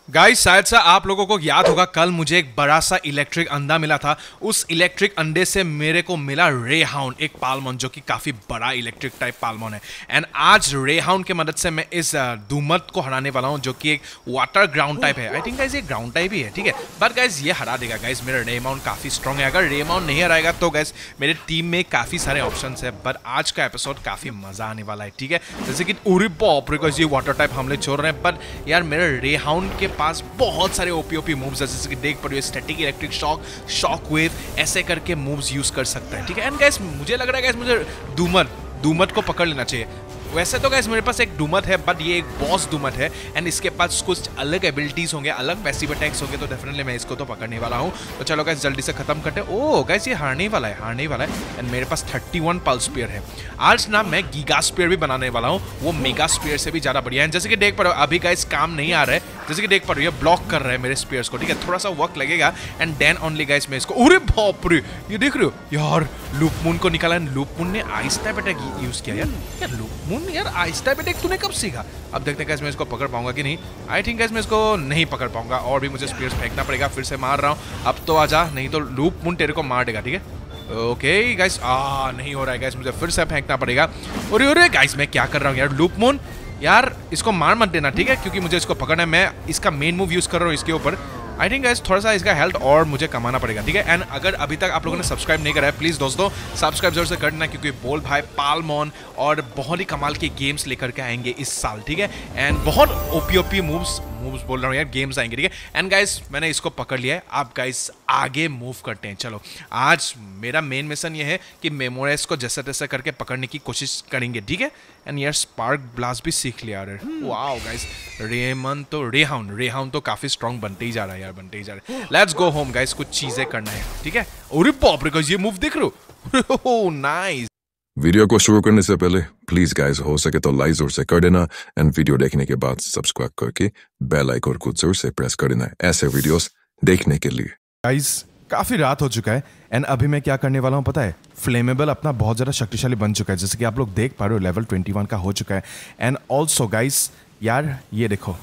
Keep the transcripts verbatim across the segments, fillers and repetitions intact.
Guys शायद से आप लोगों को याद होगा कल मुझे एक बड़ा सा इलेक्ट्रिक अंडा मिला था। उस इलेक्ट्रिक अंडे से मेरे को मिला रे हाउंड, एक पालमन जो कि काफी बड़ा इलेक्ट्रिक टाइप पालमन है। एंड आज रे हाउंड की मदद से मैं इस दुमत को हराने वाला हूं जो कि एक वाटर ग्राउंड टाइप है। आई थिंक गाइस ये ग्राउंड टाइप ही है, ठीक है, बट गाइस ये हरा देगा। गाइस मेरा रे माउंट काफी स्ट्रॉन्ग है। अगर रे माउंट नहीं हराएगा तो गाइस मेरे टीम में काफी सारे ऑप्शंस है, बट आज का एपिसोड काफी मजा आने वाला है, ठीक है। जैसे कि उरी बाप रे गाइस ये वाटर टाइप हमले छोड़ रहे हैं, बट यार मेरे रे हाउंड के पास बहुत सारे ओपी ओपी मूव्स है, जैसे कि देख पा रहे हो static electric shock, shock wave, ऐसे करके मूव्स यूज कर सकता है, ठीक है। एंड गाइस मुझे लग रहा है गाइस मुझे डूमर डूमत को पकड़ लेना चाहिए। वैसे तो गाइस मेरे पास एक डूमत है, बट ये एक बॉस डूमत है एंड इसके पास कुछ अलग एबिलिटीज होंगे, अलग पैसिव अटैक्स होंगे, तो डेफिनेटली मैं इसको तो पकड़ने वाला हूँ। तो चलो गाइस जल्दी से खत्म करते हैं। ओह गाइस ये हारने वाला है, हारने वाला है एंड मेरे पास इकतीस पल्स स्पीयर है। आज ना मैं गीगा स्पीयर भी बनाने वाला हूँ, वो मेगा स्पीयर से भी ज्यादा बढ़िया है। जैसे कि देख पा रहे हो अभी गाइस काम नहीं आ रहा है, जैसे कि देख पा रहे हो ये ब्लॉक कर रहा है मेरे स्पीयर्स को, ठीक है, थोड़ा सा वक्त लगेगा एंड देन ओनली गाइस मैं इसको, अरे बाप रे ये देख रहे हो यार लूप मून को निकाला। लूप मून ने आइस टाइप अटैक यूज किया यार। यार लूप मून यार आइस टाइप अटैक तूने कब सीखा? अब देखते हैं गाइस मैं इसको पकड़ पाऊंगा कि नहीं। आई थिंक गाइस मैं इसको नहीं पकड़ पाऊंगा और भी मुझे स्पीयर्स फेंकना पड़ेगा। फिर से मार रहा हूँ, अब तो आजा, नहीं तो लूप मून तेरे को मार देगा, ठीक है। ओके गाइस आ नहीं हो रहा है गाइस, मुझे फिर से फेंकना पड़ेगा। अरे अरे गाइस मैं क्या कर रहा हूँ यार। लूप मून यार इसको मार मत देना, ठीक है, क्योंकि मुझे इसको पकड़ना है। मैं इसका मेन मूव यूज कर रहा हूँ इसके ऊपर। आई थिंक गाइस थोड़ा सा इसका हेल्थ और मुझे कमाना पड़ेगा, ठीक है। एंड अगर अभी तक आप लोगों ने सब्सक्राइब नहीं करा है प्लीज दोस्तों सब्सक्राइब जरूर से कर देना, क्योंकि बोल भाई पालमॉन और बहुत ही कमाल के गेम्स लेकर के आएंगे इस साल, ठीक है। एंड बहुत ओपी ओपी मूव्स मूव्स बोल रहा हूँ यार, गेम्स आएंगे, ठीक है। एंड गाइस मैंने इसको पकड़ लिया है, आप गाइस आगे मूव करते हैं। चलो आज मेरा मेन मिशन ये है कि मेमोरेस को जैसे तैसे करके पकड़ने की कोशिश करेंगे, ठीक है। एंड यार स्पार्क ब्लास्ट भी सीख लिया यार। वाओ गाइस रेमन तो रेहाउंड रेहाउंड तो काफी स्ट्रांग बनते ही जा रहा है यार, बनते ही जा रहा है। लेट्स गो होम गाइस, कुछ चीजें करना है, ठीक है। अरे बाप रे गाइस ये मूव देख रहे हो, नाइस। वीडियो को शुरू करने से पहले प्लीज गाइस हो सके तो लाइक जरूर से कर देना एंड वीडियो देखने के बाद सब्सक्राइब करके बेल आइकन को जरूर से प्रेस कर देना ऐसे वीडियोस देखने के लिए। गाइस काफी रात हो चुका है एंड अभी मैं क्या करने वाला हूँ पता है, फ्लेमेबल अपना बहुत ज़्यादा शक्तिशाली बन चुका है, जैसे कि आप लोग देख पा रहे हो लेवल इक्कीस का हो चुका है। एंड ऑल्सो गाइस यार ये देखो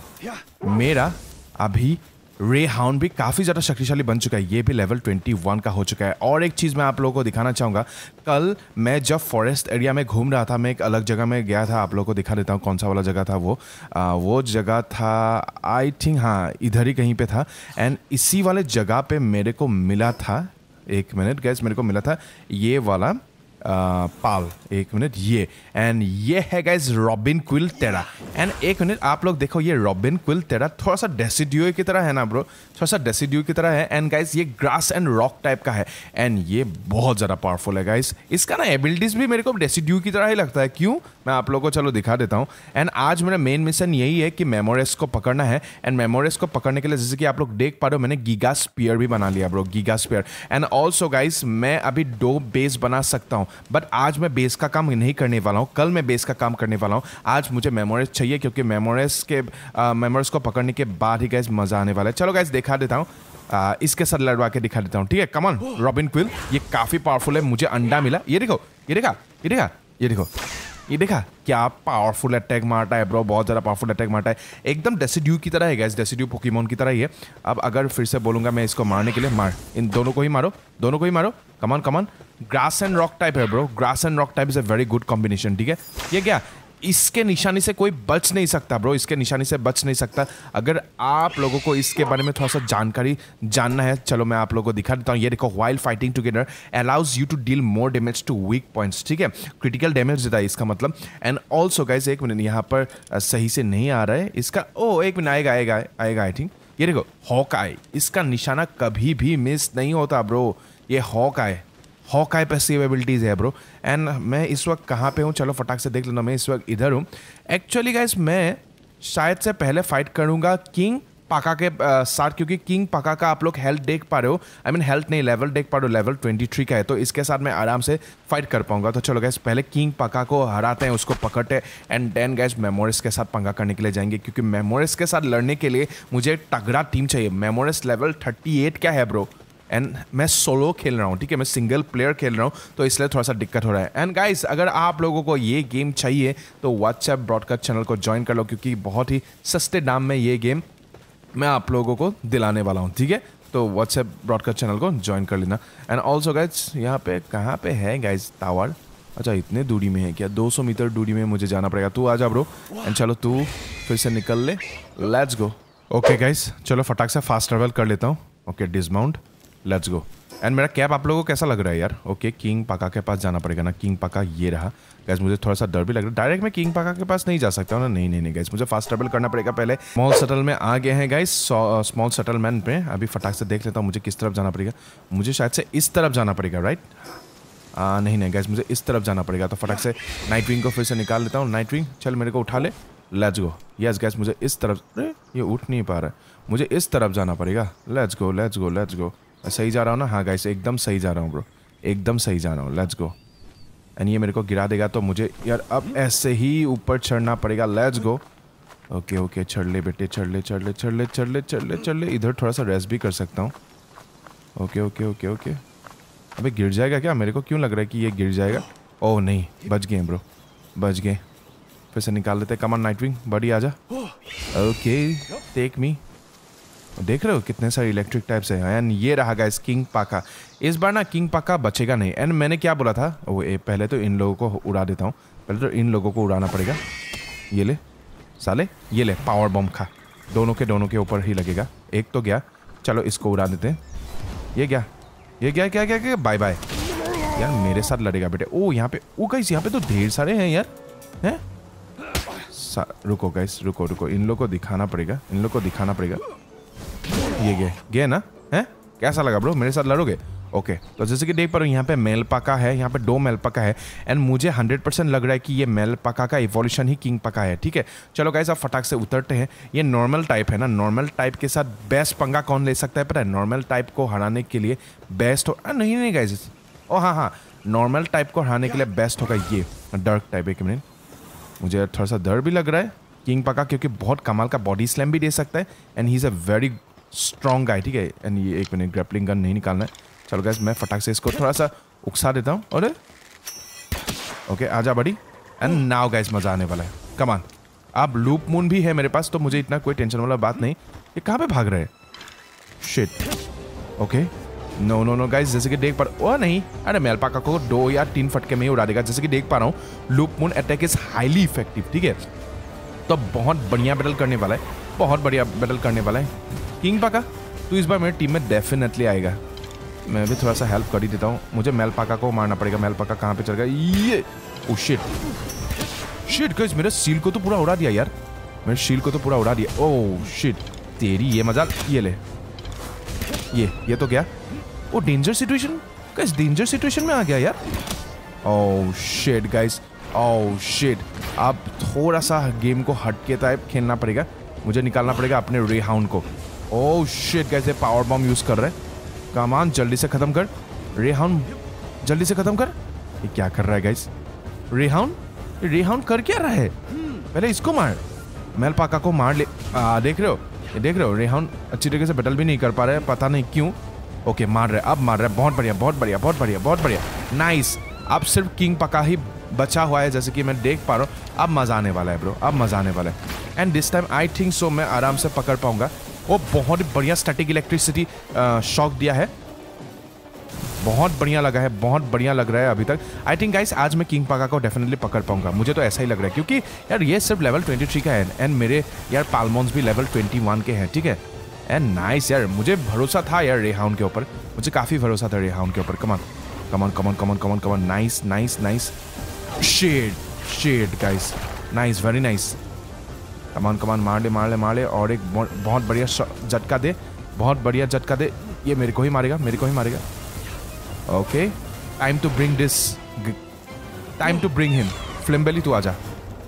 मेरा अभी रे हाउंड भी काफ़ी ज़्यादा शक्तिशाली बन चुका है, ये भी लेवल इक्कीस का हो चुका है। और एक चीज़ मैं आप लोगों को दिखाना चाहूँगा, कल मैं जब फॉरेस्ट एरिया में घूम रहा था, मैं एक अलग जगह में गया था, आप लोगों को दिखा देता हूँ कौन सा वाला जगह था वो आ, वो जगह था आई थिंक हाँ इधर ही कहीं पे था। एंड इसी वाले जगह पे मेरे को मिला था, एक मिनट गैस, मेरे को मिला था ये वाला आ, पाल, एक मिनट ये एंड ये है guys Robin Quill Terra. And एक मिनट आप लोग देखो ये रॉबिन क्विल टेरा थोड़ा सा डेसिड्यू की तरह है ना ब्रो, थोड़ा सा डेसिड्यू की तरह है। एंड गाइज ये ग्रास एंड रॉक टाइप का है एंड ये बहुत ज़्यादा पावरफुल है गाइज। इसका ना एबिलिटीज भी मेरे को डेसिड्यू की तरह ही लगता है, क्यों मैं आप लोगों को चलो दिखा देता हूँ। एंड आज मेरा मेन मिशन यही है कि मेमोरेस को पकड़ना है। एंड मेमोरेस को पकड़ने के लिए जैसे कि आप लोग देख पा रहे हो मैंने गीगा स्पीयर भी बना लिया bro, giga spear. And also guys मैं अभी दो बेस बना सकता हूँ, बट आज मैं बेस का काम नहीं करने वाला हूँ, कल मैं बेस का काम करने वाला हूँ। आज मुझे मेमोरेस चाहिए क्योंकि मेमोरेस के मेमोरेस को पकड़ने के बाद ही गाइज मजा आने वाला है। चलो गाइज दिखा देता हूँ, आ, इसके साथ लड़वा के दिखा देता हूँ, ठीक है। कम ऑन रॉबिन क्विल, ये काफी पावरफुल है, मुझे अंडा मिला, ये देखो ये देखा ये देखा ये देखो ये देखा क्या पावरफुल अटैक मारता है ब्रो, बहुत ज़्यादा पावरफुल अटैक मारता है, एकदम डेसिड्यू की तरह है गैस, डेसिड्यू पोकेमॉन की तरह ही है। अब अगर फिर से बोलूँगा मैं इसको मारने के लिए, मार इन दोनों को ही मारो, दोनों को ही मारो, come on come on. Grass and rock type है bro, grass and rock type is a very good combination, ठीक है। ये क्या इसके निशानी से कोई बच नहीं सकता ब्रो, इसके निशानी से बच नहीं सकता। अगर आप लोगों को इसके बारे में थोड़ा सा जानकारी जानना है, चलो मैं आप लोगों को दिखा देता हूँ। ये देखो while fighting together allows you to deal more damage to weak points, ठीक है, क्रिटिकल डैमेज देता है इसका मतलब। एंड ऑल्सो गाइस एक मिनट यहाँ पर सही से नहीं आ रहा है इसका, ओ एक मिनट आएगा आएगा आएगा आई थिंक। ये देखो हॉक आई, इसका निशाना कभी भी मिस नहीं होता ब्रो, ये hawk eye hawk eye passive abilities है ब्रो। एंड मैं इस वक्त कहाँ पे हूँ चलो फटाक से देख लेना, मैं इस वक्त इधर हूँ। एक्चुअली गाइस मैं शायद से पहले फाइट करूँगा किंग पाका के साथ, क्योंकि किंग पाका का आप लोग हेल्थ देख पा रहे हो, आई मीन हेल्थ नहीं लेवल देख पा रहे हो, लेवल तेईस का है, तो इसके साथ मैं आराम से फाइट कर पाऊंगा। तो चलो गैस पहले किंग पाका को हराते हैं, उसको पकड़ते हैं एंड देन गैस मेमोरेस के साथ पंगा करने के लिए जाएंगे, क्योंकि मेमोरेस के साथ लड़ने के लिए मुझे तगड़ा टीम चाहिए। मेमोरेस लेवल अड़तीस क्या है ब्रो, एंड मैं सोलो खेल रहा हूँ, ठीक है, मैं सिंगल प्लेयर खेल रहा हूँ, तो इसलिए थोड़ा सा दिक्कत हो रहा है। एंड गाइस अगर आप लोगों को ये गेम चाहिए तो व्हाट्सएप ब्रॉडकास्ट चैनल को ज्वाइन कर लो, क्योंकि बहुत ही सस्ते दाम में ये गेम मैं आप लोगों को दिलाने वाला हूँ, ठीक है। तो व्हाट्सएप ब्रॉडकास्ट चैनल को ज्वाइन कर लेना। एंड ऑल्सो गाइज यहाँ पे कहाँ पे है गाइज टावर? अच्छा इतने दूरी में है क्या? दो सौ मीटर दूरी में मुझे जाना पड़ेगा। तू आ जा ब्रो। एंड चलो तू फिर से निकल ले, लेट्स गो। ओके गाइज चलो फटाक से फास्ट ट्रैवल कर लेता हूँ। Okay dismount, let's go. And मेरा कैब आप लोगों को कैसा लग रहा है यार? ओके किंग पाका के पास जाना पड़ेगा ना। किंग पाका ये रहा गाइस। मुझे थोड़ा सा डर भी लग रहा है, डायरेक्ट मैं किंग पाका के पास नहीं जा सकता हूँ ना। नहीं नहीं नहीं गाइस, मुझे फास्ट ट्रैवल करना पड़ेगा पहले। स्मॉल सेटल में आ गए हैं गाइस। स्मॉल सेटलमेंट में अभी फटाक से देख लेता हूँ मुझे किस तरफ जाना पड़ेगा। मुझे शायद से इस तरफ जाना पड़ेगा, राइट? आ, नहीं नहीं गाइस, मुझे इस तरफ जाना पड़ेगा। तो फटाक से नाइट विंग को फिर से निकाल लेता हूँ। नाइट विंग चल मेरे को उठा ले, लेट्स गो। यस गाइस मुझे इस तरफ, ये उठ नहीं पा रहा है, मुझे इस तरफ जाना पड़ेगा। Let's go let's go let's go. मैं सही जा रहा हूँ ना? हाँ गाइस एकदम सही जा रहा हूँ ब्रो, एकदम सही जा रहा हूँ। Let's go. एंड ये मेरे को गिरा देगा तो मुझे यार अब ऐसे ही ऊपर चढ़ना पड़ेगा। Let's go. ओके ओके चढ़ ले बेटे, चढ़ ले चढ़ ले चढ़ ले चढ़ ले चढ़ ले चढ़ ले। इधर थोड़ा सा रेस्ट भी कर सकता हूँ। Okay okay okay okay. अबे गिर जाएगा क्या? मेरे को क्यों लग रहा है कि ये गिर जाएगा। ओह नहीं, बच गए ब्रो, बच गए। फिर से निकाल लेते। कम ऑन नाइट विंग, बड़ी आजा। Okay take me. देख रहे हो कितने सारे इलेक्ट्रिक टाइप्स हैं। एंड ये रहा गाइस किंग पाका। इस बार ना किंग पाका बचेगा नहीं। एंड मैंने क्या बोला था वो, ए, पहले तो इन लोगों को उड़ा देता हूँ। पहले तो इन लोगों को उड़ाना पड़ेगा। ये ले साले, ये ले पावर बम खा। दोनों के दोनों के ऊपर ही लगेगा। एक तो गया, चलो इसको उड़ा देते हैं। ये क्या ये क्या क्या क्या क्या बाय बाय। यार मेरे साथ लड़ेगा बेटे। ओ यहाँ पे, ओ गाइस यहाँ पे तो ढेर सारे हैं यार। हैं रुको गाइस, रुको रुको, इन लोगों को दिखाना पड़ेगा, इन लोगों को दिखाना पड़ेगा। ये गए गए ना? हैं कैसा लगा ब्रो? मेरे साथ लड़ोगे? ओके तो जैसे कि देख पा रहे हो यहाँ पे मेल पाका है, यहाँ पे दो मेल पाका है। एंड मुझे हंड्रेड परसेंट लग रहा है कि ये मेल पाका का इवोल्यूशन ही किंग पाका है, ठीक है। चलो गाइस अब फटाक से उतरते हैं। ये नॉर्मल टाइप है ना, नॉर्मल टाइप के साथ बेस्ट पंगा कौन ले सकता है पता है? नॉर्मल टाइप को हराने के लिए बेस्ट हो, आ, नहीं नहीं गाइस, ओ हाँ हाँ, नॉर्मल टाइप को हराने के लिए बेस्ट होगा ये डार्क टाइप। एक मिनट, मुझे थोड़ा सा डर भी लग रहा है किंग पाका, क्योंकि बहुत कमाल का बॉडी स्लैम भी दे सकता है। And he is a very strong guy, ठीक है। एंड ये एक मिनट, ग्रैपलिंग गन नहीं निकालना है। चलो गाइस मैं फटाक से इसको थोड़ा सा उकसा देता हूँ। अरे ओके आजा बड़ी। एंड नाउ गाइस मजा आने वाला है। Come on. अब लूप मून भी है मेरे पास, तो मुझे इतना कोई टेंशन वाला बात नहीं। ये कहाँ पे भाग रहे हैं? Shit. Okay no no no guys, जैसे कि देख पा रहा हूँ, ओ नहीं, अरे मेल पाका को दो या तीन फटके में ही उड़ा देगा। जैसे कि देख पा रहा हूँ Loupmoon attack is highly effective, ठीक है। तो बहुत बढ़िया बैटल करने वाला है, बहुत बढ़िया बैटल करने वाला है किंग पाका। तू इस बार मेरे टीम में डेफिनेटली आएगा। मैं भी थोड़ा सा हेल्प कर ही देता हूँ। मुझे मेल पाका को मारना पड़ेगा। मेल पाका कहाँ पे चल गया? ये ओ शिट शिट गाइस, मेरे शील को तो पूरा उड़ा दिया यार, मेरे शील को तो पूरा उड़ा दिया। ओह शिट तेरी ये मजाल। ये ले, ये ये तो क्या? Oh danger situation guys, danger situation में आ गया यार। Oh shit guys, oh shit. अब थोड़ा सा गेम को हट के टाइप खेलना पड़ेगा। मुझे निकालना पड़ेगा अपने रे हाउंड को। ओह शिट गाइस, ये पावर बम यूज कर रहा है। कमान जल्दी से खत्म कर रे हाउंड, जल्दी से खत्म कर। ये क्या कर रहा है गाइस? रे हाउंड, रे हाउंड कर क्या रहा है? पहले इसको मार, मेल पाका को मार ले। आ, देख रहे हो, ये देख रहे हो रे हाउंड अच्छी तरीके से बैटल भी नहीं कर पा रहा है, पता नहीं क्यों। ओके मार रहे, अब मार रहा है। बहुत बढ़िया बहुत बढ़िया बहुत बढ़िया बहुत बढ़िया, नाइस। अब सिर्फ किंग पाका ही बचा हुआ है, जैसे कि मैं देख पा रहा हूँ। अब मजा आने वाला है ब्रो, अब मजा आने वाला है। And this time I think so मैं आराम से पकड़ पाऊंगा। वो बहुत बढ़िया स्टैटिक इलेक्ट्रिसिटी शॉक दिया है, बहुत बढ़िया लगा है, बहुत बढ़िया लग रहा है अभी तक। आई थिंक गाइस आज मैं किंग पाका को डेफिनेटली पकड़ पाऊंगा, मुझे तो ऐसा ही लग रहा है, क्योंकि यार ये सिर्फ लेवल तेईस का है। एंड मेरे यार पालमॉन्स भी लेवल इक्कीस के हैं, ठीक है। एंड नाइस यार, मुझे भरोसा था यार रे हाउंड के ऊपर, मुझे काफ़ी भरोसा था रे हाउंड के ऊपर। Come on come on come on come on come on come on, nice nice nice. Shade shade guys, nice very nice. Come on come on मार ले मार ले मार ले, और एक बहुत बढ़िया झटका दे, बहुत बढ़िया झटका दे। ये मेरे को ही मारेगा, मेरे को ही मारेगा। Okay time to bring this, time to bring him. Flambelle तू आजा।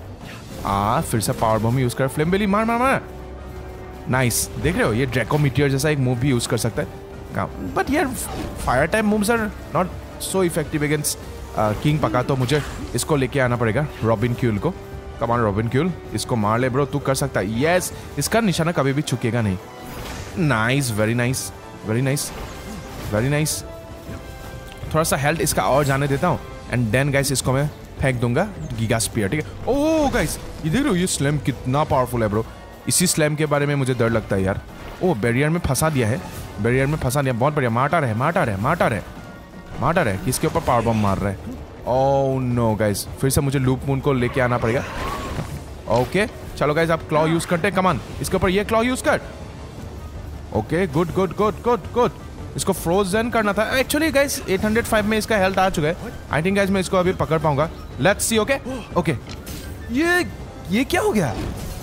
आ फिर से पावर बम यूज कर। फ्लेम बेली मार मार मार, नाइस। देख रहे हो ये ड्रैको मीटियर जैसा एक मूव भी यूज कर सकता है, बट यार fire type moves are not so effective against Kingpaca. तो मुझे इसको लेके आना पड़ेगा, रॉबिन क्यूल को। कमान रॉबिन क्यूल, इसको मार ले ब्रो, तू कर सकता है। यस, इसका निशाना कभी भी चुकेगा नहीं। Nice, very nice very nice very nice. थोड़ा सा हेल्थ इसका और जाने देता हूँ, एंड देन गाइस इसको मैं फेंक दूंगा गीगा स्पीयर, ठीक है। ओह गाइस ये देख रहे हो, ये स्लैम कितना पावरफुल है ब्रो। इसी स्लैम के बारे में मुझे डर लगता है यार, ओ बैरियर में फंसा दिया है, बैरियर में फंसा दिया, बहुत बढ़िया। मार्टर है, मार्टर है, मार्टर है, मार्टर है। किसके ऊपर पावर बम मार रहा है? ओह नो गाइस, फिर से मुझे लूप मून को लेके आना पड़ेगा। ओके चलो गाइस, आप क्लॉ यूज करते हैं, कमान इसके ऊपर ये क्लॉ यूज कर। Okay good good good good good. इसको फ्रोजन करना था actually guys. Eight hundred five में इसका हेल्थ आ चुका है। आई थिंक गाइस मैं इसको अभी पकड़ पाऊंगा। Let's see. ओके ओके, ये ये क्या हो गया?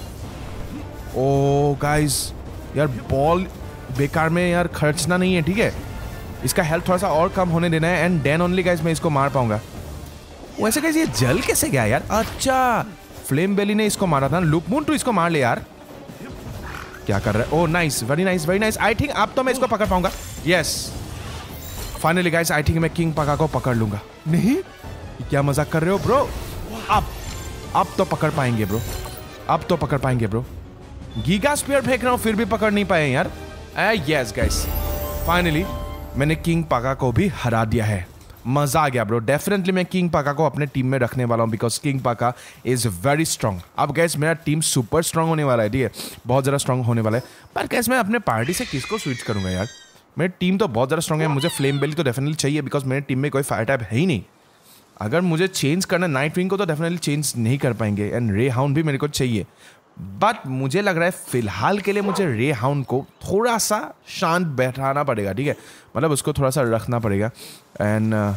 ओ गाइस यार, बॉल बेकार में यार खर्चना नहीं है, ठीक है। इसका हेल्थ थोड़ा सा और कम होने देना है एंड देन ओनली गाइस मैं इसको मार पाऊंगा। वैसे गाइस ये जल कैसे गया यार? अच्छा, फ्लेम बेली ने इसको मारा था। लूप मून तू इसको मार ले यार। क्या कर रहा है? Oh nice, very nice very nice. I think अब तो मैं इसको पकड़ पाऊंगा। Yes finally guys, I think मैं किंग पाका को पकड़ लूंगा। नहीं, क्या मजाक कर रहे हो ब्रो? अब अब तो पकड़ पाएंगे ब्रो, अब तो पकड़ पाएंगे ब्रो। गीगा स्पीयर फेंक रहा हूं फिर भी पकड़ नहीं पाए यार। यस गाइस, फाइनली मैंने किंग पाका को भी हरा दिया है। मजा आ गया ब्रो। डेफिनेटली मैं किंग पाका को अपने टीम में रखने वाला हूं because Kingpaca is very strong. अब गैस मेरा टीम सुपर स्ट्रांग होने वाला है, ठीक है, बहुत ज़्यादा स्ट्रांग होने वाला है। पर गैस मैं अपने पार्टी से किसको स्विच करूंगा यार? मेरी टीम तो बहुत ज़्यादा स्ट्रांग है। मुझे फ्लेम बेली तो डेफिनेटली चाहिए बिकॉज मेरे टीम में कोई फायर टाइप है ही नहीं। अगर मुझे चेंज करना नाइट विंग को तो डेफिनेटली चेंज नहीं कर पाएंगे एंड रे हाउंड भी मेरे को चाहिए। बट मुझे लग रहा है फिलहाल के लिए मुझे रे हाउंड को थोड़ा सा शांत बैठाना पड़ेगा, ठीक है, मतलब उसको थोड़ा सा रखना पड़ेगा। एंड uh,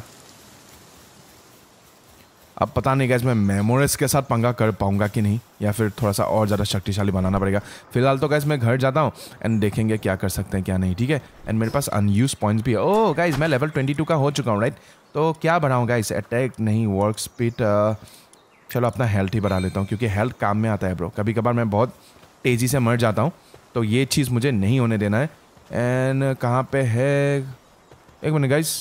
अब पता नहीं गाइस मैं मेमोरिस के साथ पंगा कर पाऊंगा कि नहीं, या फिर थोड़ा सा और ज़्यादा शक्तिशाली बनाना पड़ेगा। फिलहाल तो गाइस मैं घर जाता हूँ एंड देखेंगे क्या कर सकते हैं क्या नहीं, ठीक है। एंड मेरे पास अनयूज पॉइंट्स भी है। ओह गाइस मैं लेवल ट्वेंटी टू का हो चुका हूँ, राइट। तो क्या बढ़ाऊँ गाइस? अटैक नहीं, वर्क स्पीड। चलो अपना हेल्थ ही बढ़ा लेता हूँ क्योंकि हेल्थ काम में आता है ब्रो। कभी कभार मैं बहुत तेज़ी से मर जाता हूँ, तो ये चीज़ मुझे नहीं होने देना है। एंड कहाँ पे है? एक minute guys,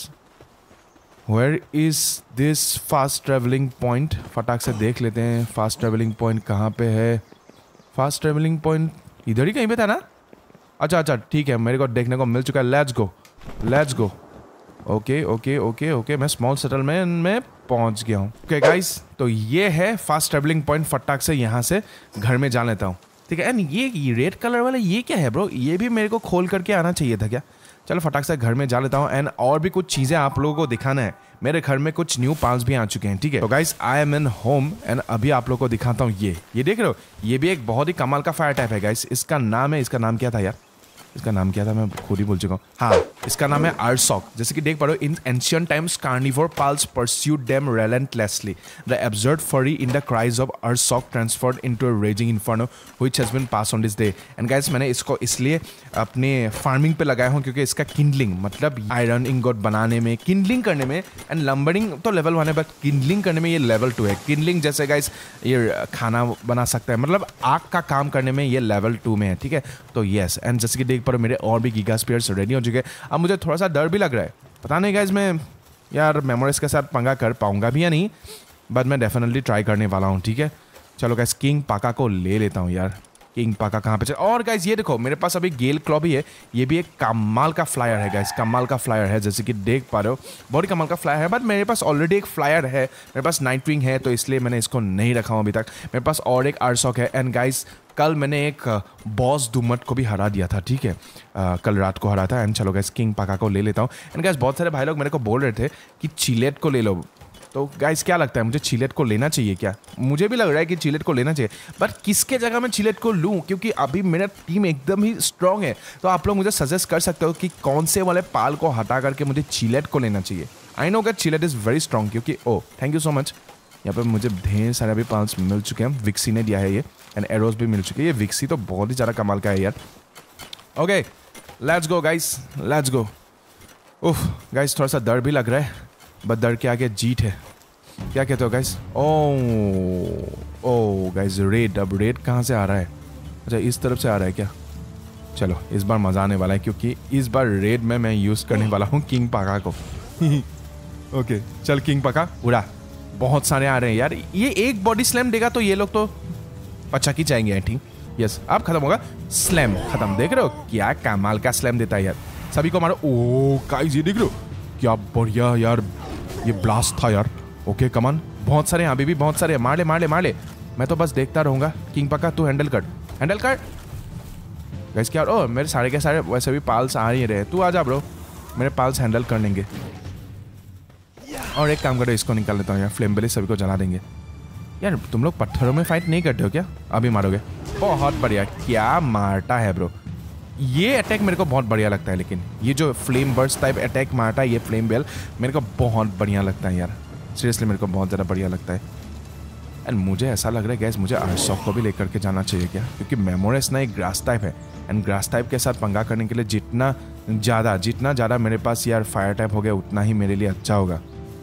where is this fast travelling point? फटाक से देख लेते हैं फास्ट ट्रेवलिंग पॉइंट कहाँ पे है। फास्ट ट्रेवलिंग पॉइंट इधर ही कहीं पे था ना? अच्छा अच्छा ठीक है, मेरे को देखने को मिल चुका है। Let's go let's go. Okay okay okay okay, मैं स्मॉल सेटलमेंट में पहुंच गया हूँ। ओके गाइस, तो ये है फास्ट ट्रेवलिंग पॉइंट। फटाक से यहाँ से घर में जा लेता हूँ, ठीक है। एंड ये रेड कलर वाला ये क्या है ब्रो? ये भी मेरे को खोल करके आना चाहिए था क्या? चलो फटाक से घर में जा लेता हूँ एंड और भी कुछ चीज़ें आप लोगों को दिखाना है। मेरे घर में कुछ न्यू पार्ट्स भी आ चुके हैं, ठीक है। तो guys I am in home and अभी आप लोगों को दिखाता हूँ। ये ये देख रहे हो, ये भी एक बहुत ही कमाल का फायर टाइप है गाइस। इसका नाम है, इसका नाम क्या था यार? इसका नाम क्या था मैं खुद ही भूल चुका हूँ। हाँ, इसका नाम है अर्सॉक। जैसे कि देख पा रहे हो, in ancient times carnivore pals pursued them relentlessly. The absurd fury in the cries of Ursoc transferred into a raging inferno which has been passed on this day. And guys, मैंने इसको इसलिए अपने फार्मिंग पे लगाया हूँ क्योंकि इसका Kindling, मतलब आयरन इंगोट बनाने में, किंडलिंग करने में, एंड लंबरिंग तो लेवल वन है बट किंडलिंग करने में ये लेवल टू है। किंडलिंग जैसे गाइस ये खाना बना सकता है, मतलब आग का काम करने में ये लेवल टू में है, ठीक है। तो येस, एंड जैसे कि देख पर मेरे और भी गीगा स्पीयर्स रेडी हो चुके हैं। अब मुझे थोड़ा सा डर भी लग रहा है, पता नहीं गाइस मैं यार मेमोरीज के साथ पंगा कर पाऊंगा भी या नहीं, बट मैं डेफिनेटली ट्राई करने वाला हूँ, ठीक है। चलो गाइस किंग पाका को ले लेता हूँ यार। किंग पाका कहाँ पे चल? और गाइस ये देखो मेरे पास अभी गेल क्लॉ भी है। ये भी एक कमाल का फ्लायर है गाइस, कमाल का फ्लायर है, जैसे कि देख पा रहे हो बहुत ही कमाल का फ्लायर है। बट मेरे पास ऑलरेडी एक फ्लायर है, मेरे पास नाइट विंग है, तो इसलिए मैंने इसको नहीं रखा हूँ अभी तक। मेरे पास और एक आर्सॉक है। एंड गाइस कल मैंने एक बॉस दुमट को भी हरा दिया था, ठीक है, आ, कल रात को हरा था। एंड चलो गाइस किंग पाका को ले लेता हूँ। एंड गाइस बहुत सारे भाई लोग मेरे को बोल रहे थे कि चिलेट को ले लो, तो गाइस क्या लगता है मुझे चिलेट को लेना चाहिए क्या? मुझे भी लग रहा है कि चिलेट को लेना चाहिए, बट किसके जगह मैं चिलेट को लूँ? क्योंकि अभी मेरा टीम एकदम ही स्ट्रांग है। तो आप लोग मुझे सजेस्ट कर सकते हो कि कौन से वाले पाल को हटा करके मुझे चिलेट को लेना चाहिए। I know that Chillet is very strong, क्योंकि oh thank you so much, यहाँ पे मुझे ढेर सारे अभी पाल्स मिल चुके हैं। विक्सी ने दिया है ये, एंड एरोज भी मिल चुके हैं। ये विक्सी तो बहुत ही ज़्यादा कमाल का है यार। Okay let's go guys, let's go. उफ गाइस थोड़ा सा डर भी लग रहा है, बट डर के आगे जीत है। क्या कहते हो guys? Oh oh guys raid, अब रेड कहाँ से आ रहा है? अच्छा इस तरफ से आ रहा है क्या? चलो इस बार मज़ा आने वाला है क्योंकि इस बार रेड में मैं यूज़ करने वाला हूँ किंग पाका को। ओके चल किंग पाका उड़ा। बहुत सारे आ रहे हैं यार, ये एक बॉडी स्लैम देगा तो ये लोग तो पचक ही जाएंगे आई थिंक। यस अब खत्म होगा, स्लैम खत्म। देख रहे हो क्या कमाल का स्लैम देता है यार, सभी को मारो। ओह गाइस ये देख रहे हो क्या बढ़िया यार ये ब्लास्ट था यार। ओके कमान, बहुत सारे यहाँ अभी भी बहुत सारे, मार ले मार ले मार ले। मैं तो बस देखता रहूँगा। किंग पाका तू हैंडल कर, हैंडल कर। गाइस क्या ओ मेरे सारे के सारे वैसे भी पाल्स आ ही रहे, तू आ जा ब्रो, मेरे पाल्स हैंडल कर लेंगे। और एक काम करो, इसको निकाल लेता हूँ यार, फ्लेम बेली सभी को जला देंगे। यार तुम लोग पत्थरों में फाइट नहीं करते हो क्या? अभी मारोगे, बहुत बढ़िया, क्या मारता है ब्रो। ये अटैक मेरे को बहुत बढ़िया लगता है, लेकिन ये जो फ्लेम बर्स्ट टाइप अटैक मारता है ये फ्लेम बेल मेरे को बहुत बढ़िया लगता है यार, सीरियसली मेरे को बहुत ज़्यादा बढ़िया लगता है। एंड मुझे ऐसा लग रहा है गैस मुझे आर्सॉक को भी लेकर के जाना चाहिए क्या, क्योंकि मेमोरेस ना एक ग्रास टाइप है एंड ग्रास टाइप के साथ पंगा करने के लिए जितना ज़्यादा जितना ज़्यादा मेरे पास यार फायर टाइप हो गया उतना ही मेरे लिए अच्छा होगा।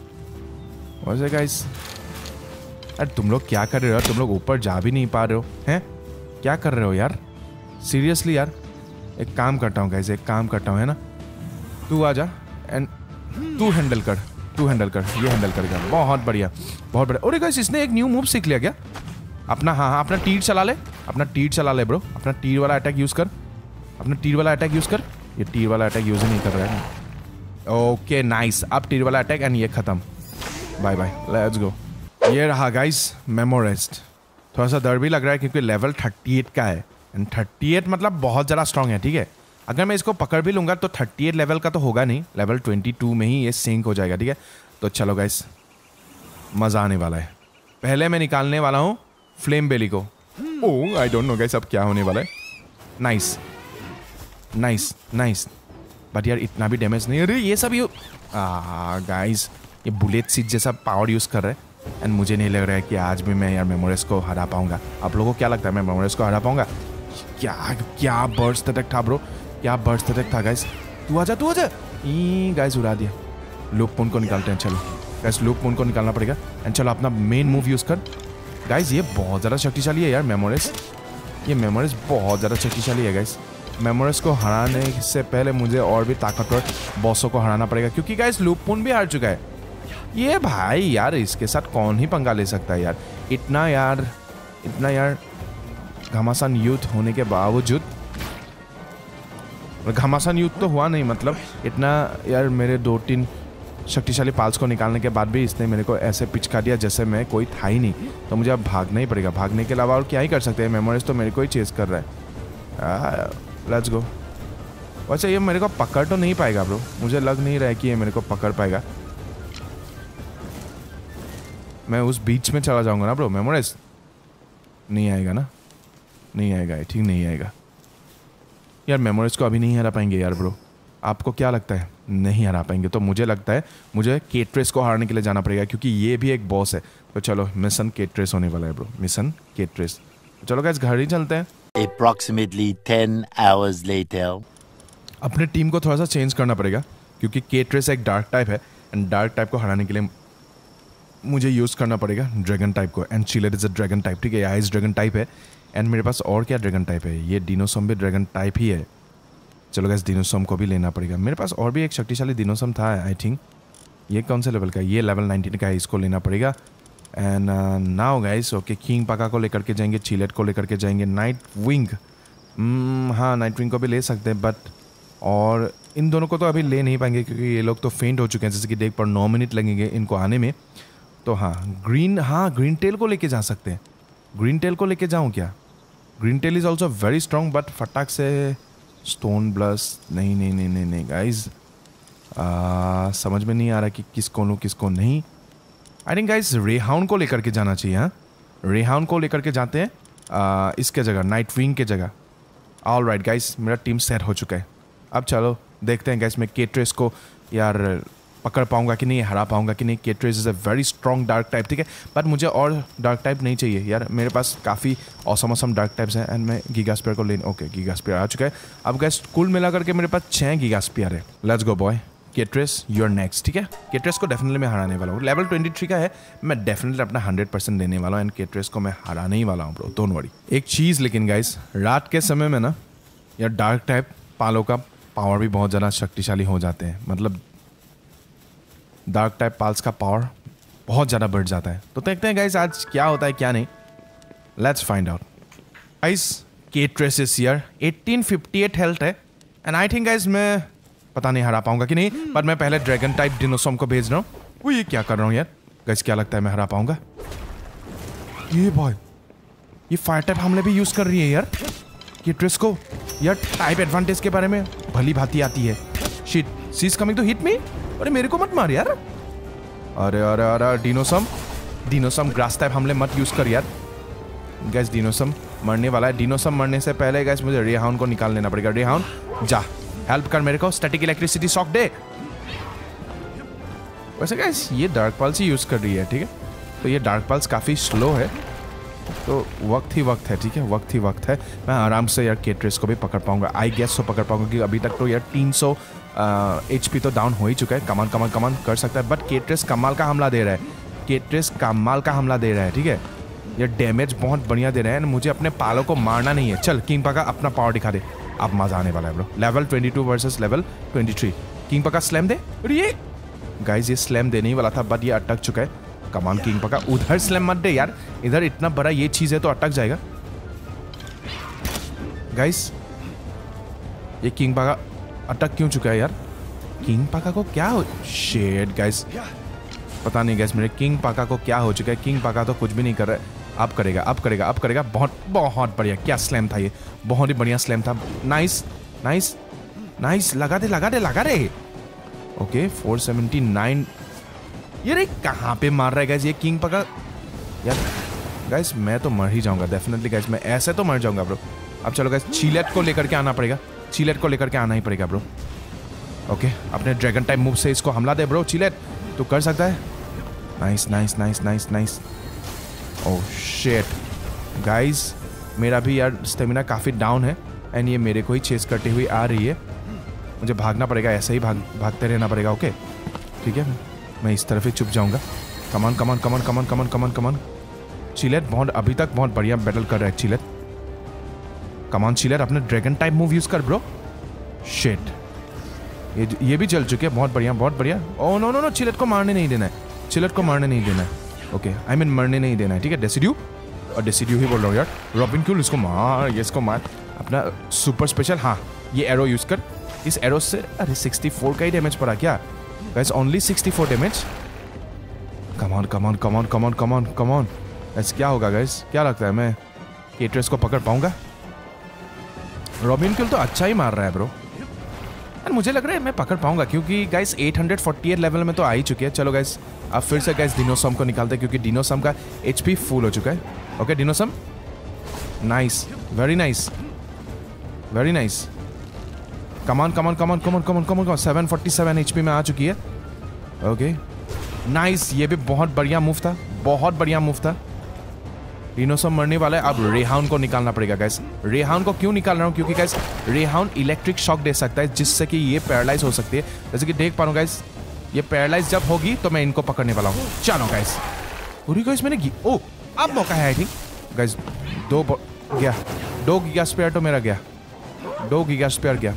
वैसे गाइस अरे तुम लोग क्या कर रहे हो? तुम लोग ऊपर जा भी नहीं पा रहे हो हैं, क्या कर रहे हो यार सीरियसली यार। एक काम करता हूँ गाइस, एक काम करता हूँ है ना, तू आ जा एंड तू हैंडल कर, तू हैंडल कर, ये हैंडल करेगा, बहुत बढ़िया बहुत बढ़िया। और गाइस इसने एक न्यू मूव सीख लिया क्या अपना? हाँ हाँ अपना तीर चला ले, अपना तीर चला ले ब्रो, अपना तीर वाला अटैक यूज़ कर, अपना तीर वाला अटैक यूज़ कर। ये तीर वाला अटैक यूज़ ही नहीं कर रहा है। ओके नाइस, अब तीर वाला अटैक एंड ये ख़त्म, बाय बाय, लेट्स गो। ये रहा गाइस मेमोरेस्ट। थोड़ा सा डर भी लग रहा है क्योंकि लेवल थर्टी एट का है एंड थर्टी एट मतलब बहुत ज़्यादा स्ट्रॉन्ग है, ठीक है। अगर मैं इसको पकड़ भी लूँगा तो थर्टी एट लेवल का तो होगा नहीं, लेवल ट्वेंटी टू में ही ये सिंक हो जाएगा, ठीक है। तो चलो गाइस मज़ा आने वाला है। पहले मैं निकालने वाला हूँ फ्लेम बेली को। Oh I don't know guys अब क्या होने वाला है। नाइस नाइस नाइस, बट यार इतना भी डैमेज नहीं। अरे ये सब यू आ गाइस ये बुलेट सीट जैसा पावर यूज़ कर रहे हैं एंड मुझे नहीं लग रहा है कि आज भी मैं यार मेमोरेस को हरा पाऊंगा। आप लोगों को क्या लगता है मैं मेमोरेस को हरा पाऊंगा? क्या क्या बर्स्ट अटैक था ब्रो, क्या बर्स्ट अटैक था गाइस। तू आजा तू आजा, ई गाइस उड़ा दिया। लूप पून को निकालते हैं, चलो गाइस लूप पून को निकालना पड़ेगा एंड चलो अपना मेन मूव यूज़ कर। गाइस ये बहुत ज़्यादा शक्तिशाली है यार मेमोरेस, ये मेमोरेस बहुत ज़्यादा शक्तिशाली है गाइस। मेमोरेस को हराने से पहले मुझे और भी ताकतवर बॉसों को हराना पड़ेगा, क्योंकि गाइस लूप पून भी हार चुका है। ये भाई यार इसके साथ कौन ही पंगा ले सकता है यार, इतना यार इतना यार घमासान यूथ होने के बावजूद, घमासान यूथ तो हुआ नहीं मतलब इतना यार मेरे दो तीन शक्तिशाली पाल्स को निकालने के बाद भी इसने मेरे को ऐसे पिचका दिया जैसे मैं कोई था ही नहीं। तो मुझे अब भागना ही पड़ेगा, भागने के अलावा और क्या ही कर सकते हैं। मेमोरीज तो मेरे को ही चेस कर रहा है। Let's go. वैसे ये मेरे को पकड़ तो नहीं पाएगा ब्रो, मुझे लग नहीं रहा है कि ये मेरे को पकड़ पाएगा। मैं उस बीच में चला जाऊंगा ना ब्रो, मेमोरीज नहीं आएगा ना, नहीं आएगा, ठीक नहीं आएगा यार। मेमोरीज को अभी नहीं हरा पाएंगे यार ब्रो, आपको क्या लगता है? नहीं हरा पाएंगे। तो मुझे लगता है मुझे केट्रेस को हारने के लिए जाना पड़ेगा, क्योंकि ये भी एक बॉस है। तो चलो मिशन केट्रेस होने वाला है ब्रो, मिशन केट्रेस। तो चलो गाइस घर ही चलते हैं। Approximately ten hours later. अपने टीम को थोड़ा सा चेंज करना पड़ेगा, क्योंकि केट्रेस एक डार्क टाइप है एंड डार्क टाइप को हराने के लिए मुझे यूज़ करना पड़ेगा ड्रैगन टाइप को। And Chillet is a dragon type, ठीक है, आइस ड्रैगन टाइप है। एंड मेरे पास और क्या ड्रैगन टाइप है? ये डिनोसम भी ड्रैगन टाइप ही है। चलो गाइस डिनोसम को भी लेना पड़ेगा। मेरे पास और भी एक शक्तिशाली डिनोसम था आई थिंक। ये कौन से लेवल का है? ये लेवल नाइनटीन का है, इसको लेना पड़ेगा। And now guys okay Kingpaca को लेकर के जाएंगे, चिलेट को लेकर के जाएंगे, नाइट विंग, हाँ नाइट विंग को भी ले सकते हैं, बट और इन दोनों को तो अभी ले नहीं पाएंगे क्योंकि ये लोग तो फेंट हो चुके हैं, जैसे कि देख पर नौ मिनट लगेंगे इनको आने में। तो हाँ ग्रीन, हाँ ग्रीन टेल को लेके जा सकते हैं। ग्रीन टेल को लेके जाऊँ क्या? Grintale is also very strong, but फटाक से स्टोन ब्लस नहीं नहीं नहीं नहीं नहीं गाइज समझ में नहीं आ रहा कि किसको लूँ किसको नहीं। आई थिंक गाइज रेहाउन को लेकर के जाना चाहिए। हाँ रेहाउन को लेकर के जाते हैं uh, इसके जगह, नाइट विंग के जगह। ऑल राइट गाइज मेरा टीम सेट हो चुका है। अब चलो देखते हैं गाइज मैं केट्रेस को यार पकड़ पाऊंगा कि नहीं, हरा पाऊंगा कि नहीं। Katress is a very strong dark type, ठीक है, बट मुझे और डार्क टाइप नहीं चाहिए यार। मेरे पास काफ़ी औसम औसम डार्क टाइप्स हैं एंड मैं गीगास्पियर को लेने, ओके गीगास्पियर आ चुका है। अब गाइस कुल मिला करके मेरे पास छः गीगास्पियर है। Let's go boy, Katress you're next, ठीक है। केट्रेस को डेफिनेटली मैं हराने वाला हूँ। लेवल ट्वेंटी थ्री का है, मैं डेफिनेटली अपना हंड्रेड परसेंट देने वाला हूँ एंड केट्रेस को मैं हराने ही वाला हूँ ब्रो, डोंट वरी। एक चीज़ लेकिन गाइस रात के समय में ना यार डार्क टाइप पालों का पावर भी बहुत ज़्यादा शक्तिशाली हो जाते हैं, मतलब डार्क टाइप पाल्स का पावर बहुत ज़्यादा बढ़ जाता है। तो देखते हैं गाइस आज क्या होता है क्या नहीं, let's find out. Guys Katress is here, eighteen fifty eight health है एंड आई थिंक गाइस मैं पता नहीं हरा पाऊंगा कि नहीं, पर मैं पहले ड्रैगन टाइप डिनोसॉम को भेज रहा हूँ। वो ये क्या कर रहा हूँ यार गाइस, क्या लगता है मैं हरा पाऊंगा? ये बॉय ये फायर टाइप हमले भी यूज़ कर रही है यार केट्रेस को। यार टाइप एडवांटेज के बारे में भली भांति आती है। Shit, she is coming to hit me. अरे मेरे को मत मार यार। अरे अरे अरे डिनोसम, डिनोसम ग्रास टाइप हमले मत यूज कर यार। गैस डिनोसम मरने वाला है। डिनोसम मरने से पहले गैस मुझे रेहाउन को निकाल लेना पड़ेगा। रेहाउन जा, हेल्प कर मेरे को, स्टैटिक इलेक्ट्रिसिटी शॉक दे। वैसे गैस ये डार्क पल्स ही यूज कर रही है, ठीक है। तो ये डार्क पल्स काफी स्लो है, तो वक्त ही वक्त है, ठीक है, वक्त ही वक्त है। मैं आराम से यार केट्रेस को भी पकड़ पाऊंगा, आई गेस तो पकड़ पाऊंगा, क्योंकि अभी तक तो यार तीन सौ एच पी तो डाउन हो ही चुका है। कमान कमान कमान कर सकता है, बट केट्रेस कमाल का हमला दे रहा है। केट्रेस कमाल का हमला दे रहा है, ठीक है। ये डैमेज बहुत बढ़िया दे रहे हैं। मुझे अपने पालों को मारना नहीं है। चल किंग पाका अपना पावर दिखा दे, अब मजा आने वाला है ब्रो। लेवल बाईस वर्सेस लेवल तेईस। किंग पाका स्लैम दे। और ये गाइस ये स्लैम देने ही वाला था, बट ये अटक चुका है। कमान किंग पाका, उधर स्लैम मत दे यार, इधर इतना बड़ा ये चीज है तो अटक जाएगा। गाइस ये किंग पाका अटक क्यों चुका है यार? किंग पाका को क्या हो, शेड गाइस पता नहीं गाइस मेरे किंग पाका को क्या हो चुका है। किंग पाका तो कुछ भी नहीं कर रहा है। अब करेगा, अब करेगा, अब करेगा। बहुत बहुत बढ़िया, क्या स्लैम था ये, बहुत ही बढ़िया स्लैम था। नाइस नाइस नाइस, लगा दे लगा दे लगा दे। Okay four seventy nine. ये रे कहाँ पे मार रहा है गाइस ये किंग पाका यार? गाइस मैं तो मर ही जाऊंगा डेफिनेटली गाइस, मैं ऐसे तो मर जाऊंगा ब्रो। अब चलो गाइस चीलेट को लेकर के आना पड़ेगा, चीलेट को लेकर के आना ही पड़ेगा ब्रो। ओके अपने ड्रैगन टाइप मूव से इसको हमला दे ब्रो। चीलेट तू कर सकता है। Nice nice nice nice nice. Oh shit guys मेरा भी यार स्टेमिना काफ़ी डाउन है, एंड ये मेरे को ही चेस करते हुए आ रही है। मुझे भागना पड़ेगा, ऐसे ही भाग भागते रहना पड़ेगा। ओके ठीक है, मैं इस तरफ ही चुप जाऊंगा। कमान come on come on come on come on come on कमान। चिलेट बहुत अभी तक बहुत बढ़िया बैटल कर रहा है। चिलेट कमान, चिलेट अपने ड्रैगन टाइप मूव यूज कर ब्रो। शिट ये ये भी चल चुके हैं, बहुत बढ़िया बहुत बढ़िया। Oh no no no, Chillet को मारने नहीं देना है, चिलेट को मारने नहीं देना है। ओके आई मीन मरने नहीं देना है, ठीक है। डेसिड्यू, और डेसिड्यू ही बोल रहा हूँ यार। रॉबिन क्यूल इसको मार, ये इसको मार। अपना सुपर स्पेशल, हाँ ये एरो यूज कर। इस एरो से अरे सिक्सटी फोर का ही डैमेज पड़ा क्या guys? Only sixty four damage. Come on come on come on come on come on come on. ऐसे क्या होगा गाइस? क्या लगता है मैं केट्रेस को पकड़ पाऊंगा? रॉबिन क्यूल तो अच्छा ही मार रहा है ब्रो, और मुझे लग रहा है मैं पकड़ पाऊंगा, क्योंकि guys eight hundred forty eight level में तो आ ही चुकी है। चलो गाइस अब फिर से गाइस डिनोसम को निकालते हैं, क्योंकि डिनोसम का एचपी फुल हो चुका है। Okay Dinossom, nice, very nice very nice. Come on come on come on come on come on come on. Seven forty seven HP में आ चुकी है। ओके नाइस, ये भी बहुत बढ़िया मूव था, बहुत बढ़िया मूव था। डिनोसम मरने वाला है। अब रेहाउन को निकालना पड़ेगा गाइस। रेहाउन को क्यों निकाल रहा हूँ? क्योंकि गाइस रेहाउन इलेक्ट्रिक शॉक दे सकता है, जिससे कि ये पैरालाइज हो सकती है। जैसे कि देख पा रहा हूँ गाइस, ये पैरालाइज जब होगी तो मैं इनको पकड़ने वाला हूँ। चलो गाइस, पूरी गाइस मैंने ओ अब मौका है आई थिंक गाइस। दो गया, दो गीगा स्पेयर तो मेरा गया, दो गीगा स्पेयर गया।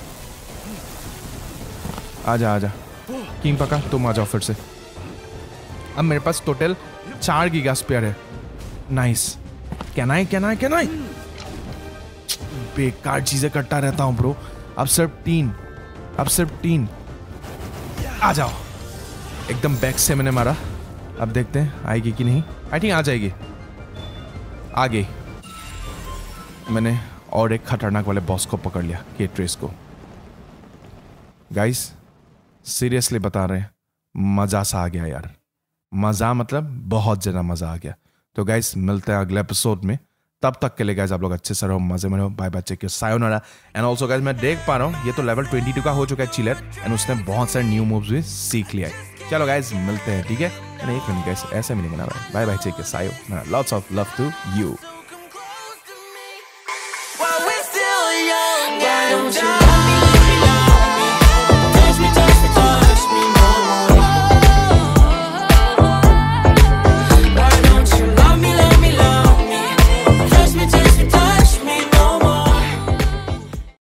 आजा आजा किंग पाका, तुम आ जाओ फिर से। अब मेरे पास टोटल चार गीगा स्पेयर है। Nice, can I can I can I. बेकार चीजें करता रहता हूं ब्रो। अब सिर्फ तीन, अब सिर्फ तीन। आ जाओ, एकदम बैक से मैंने मारा। अब देखते हैं आएगी कि नहीं। आई थिंक आ जाएगी, आ गई। मैंने और एक खतरनाक वाले बॉस को पकड़ लिया, केट्रेस को। गाइस सीरियसली बता रहे हैं, मजा सा आ गया यार। मजा मतलब बहुत ज्यादा मजा आ गया। तो गाइस मिलते हैं अगले एपिसोड में, तब तक के लिए गाइस आप लोग अच्छे से रहो, मजे में रहो। Bye bye, take care, sayonara. And also guys मैं देख पा रहा हूँ ये तो लेवल बाईस का हो चुका है चिलेट, एंड उसने बहुत सारे न्यू मूव्स भी सीख लिया है। चलो गाइस मिलते हैं, ठीक है। एक मिनट गाइस, ऐसे मिलेंगे ना। Bye bye, take care, sayonara, lots of love to you.